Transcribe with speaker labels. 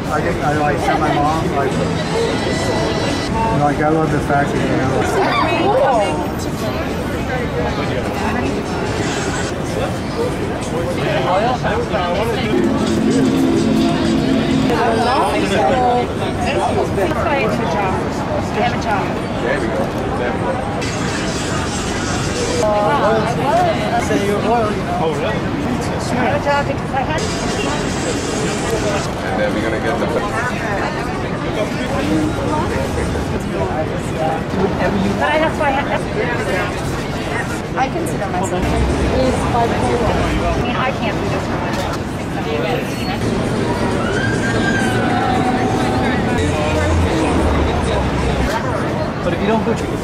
Speaker 1: I like sent my mom like I love the fact that
Speaker 2: There we go.
Speaker 1: Oh, really?
Speaker 2: And then we're gonna get the.
Speaker 3: That's why I consider myself is bipolar. I mean, I can't do this for myself.
Speaker 1: But if you don't put